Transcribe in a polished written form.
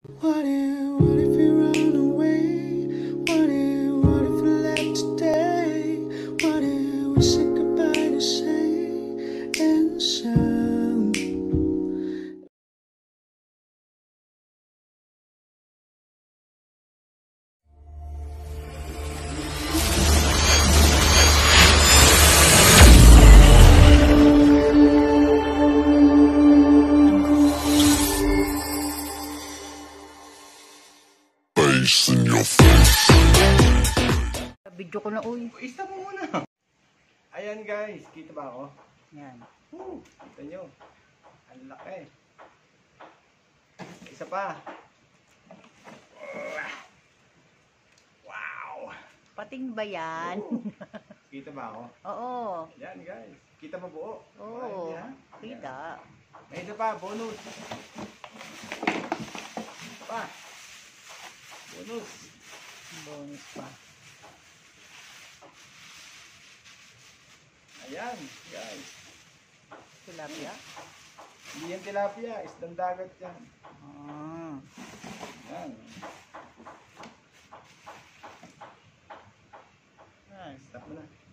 What if you run away? What if we left today? What if we said goodbye to say and sound? Face in your face. Video ko na, uy. Stop mo muna. Ayan guys, kita ba ako? Yan. Kita nyo. Ang laki. Isa pa. Wow. Pating ba yan? Kita ba ako? Oo. Ayan guys. Kita ba buo? Oo. Ayan, ha? Kita. May isa pa, bonus. Pa. Bonus. Bonus pa. Ayan, guys. Tilapia. Hindi yan tilapia, isdang dagat yan. Ah. Ayan. Stop mo na.